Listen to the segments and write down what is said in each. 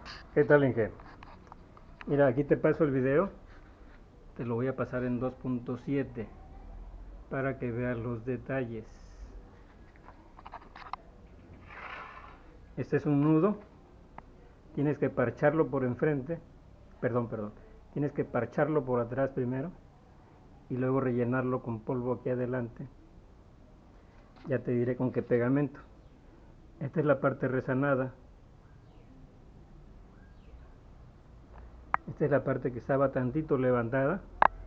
¿Qué tal, Inge? Mira, aquí te paso el video. Te lo voy a pasar en 2.7 para que veas los detalles. Este es un nudo. Tienes que parcharlo por enfrente. Perdón. Tienes que parcharlo por atrás primero y luego rellenarlo con polvo aquí adelante. Ya te diré con qué pegamento. Esta es la parte rezanada. Esta es la parte que estaba tantito levantada.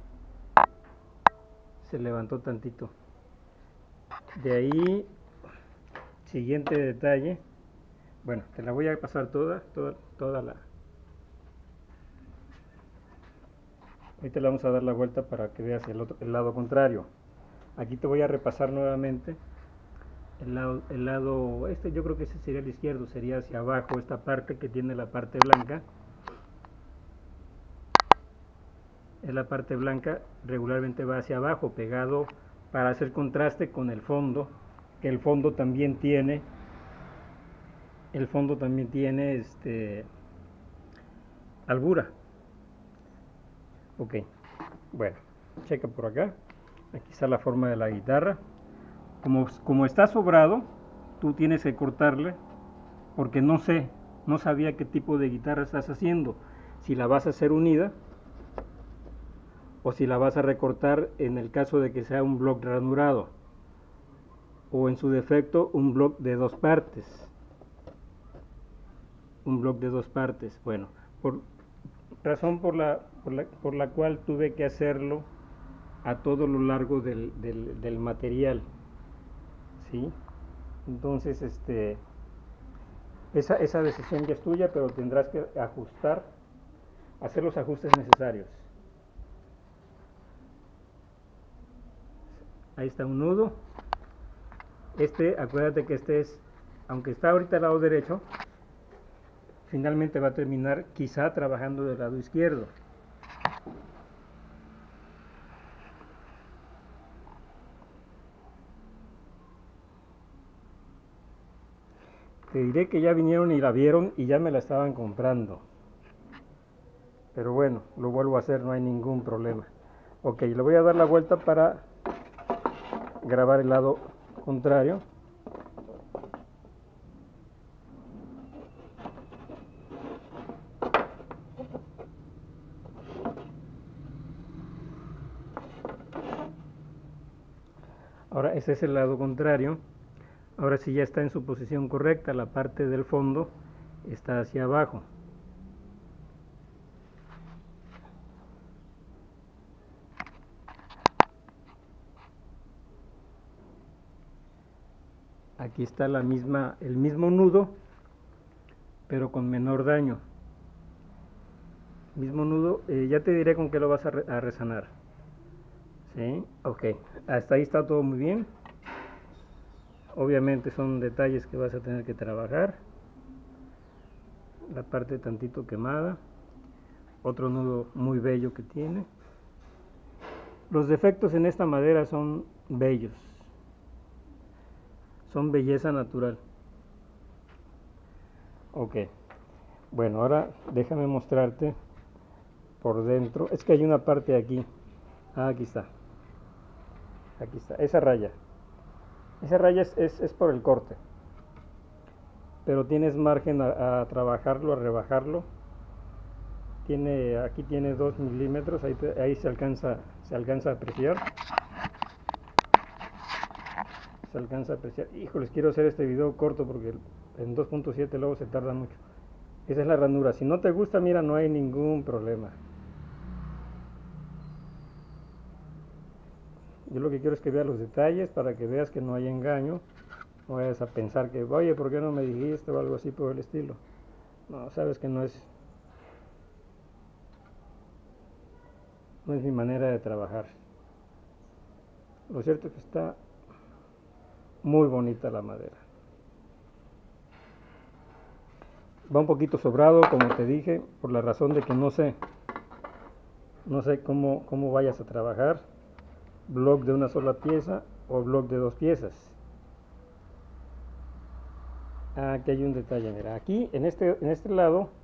Se levantó tantito. De ahí, siguiente detalle. Bueno, te la voy a pasar toda la... Ahorita le vamos a dar la vuelta para que veas el lado contrario. Aquí te voy a repasar nuevamente el lado, este yo creo que ese sería el izquierdo, sería hacia abajo, esta parte que tiene la parte blanca. Es la parte blanca, regularmente va hacia abajo, pegado para hacer contraste con el fondo, que el fondo también tiene albura. Ok, bueno, checa por acá. Aquí está la forma de la guitarra. Como está sobrado, tú tienes que cortarle, porque no sabía qué tipo de guitarra estás haciendo. Si la vas a hacer unida o si la vas a recortar en el caso de que sea un bloque ranurado, o en su defecto un bloque de dos partes. Bueno, razón por la cual tuve que hacerlo a todo lo largo del material, ¿sí? Entonces, esa decisión ya es tuya, pero tendrás que hacer los ajustes necesarios. Ahí está un nudo. Acuérdate que aunque está ahorita al lado derecho, finalmente va a terminar quizá trabajando del lado izquierdo. Te diré que ya vinieron y la vieron y ya me la estaban comprando. Pero bueno, lo vuelvo a hacer, no hay ningún problema. Ok, le voy a dar la vuelta para grabar el lado contrario. Ahora ese es el lado contrario. Ahora sí ya está en su posición correcta, la parte del fondo está hacia abajo. Aquí está el mismo nudo, pero con menor daño. Mismo nudo, ya te diré con qué lo vas a resanar. ¿Sí? Ok, hasta ahí está todo muy bien. Obviamente son detalles que vas a tener que trabajar. La parte tantito quemada. Otro nudo muy bello que tiene. Los defectos en esta madera son bellos. Son belleza natural. Ok, bueno, ahora déjame mostrarte por dentro. Es que hay una parte aquí. Aquí está. Esa raya es por el corte, pero tienes margen a trabajarlo, a rebajarlo. Aquí tiene 2 milímetros, ahí se alcanza a apreciar. Híjoles, quiero hacer este video corto porque en 2.7 luego se tarda mucho. Esa es la ranura. Si no te gusta, mira, no hay ningún problema. Yo lo que quiero es que veas los detalles para que veas que no hay engaño. No vayas a pensar que, oye, ¿por qué no me dijiste? O algo así por el estilo. No, sabes que no es mi manera de trabajar. Lo cierto es que está muy bonita la madera. Va un poquito sobrado, como te dije, por la razón de que no sé cómo vayas a trabajar. Bloque de una sola pieza o bloque de dos piezas. Aquí hay un detalle, mira, aquí en este lado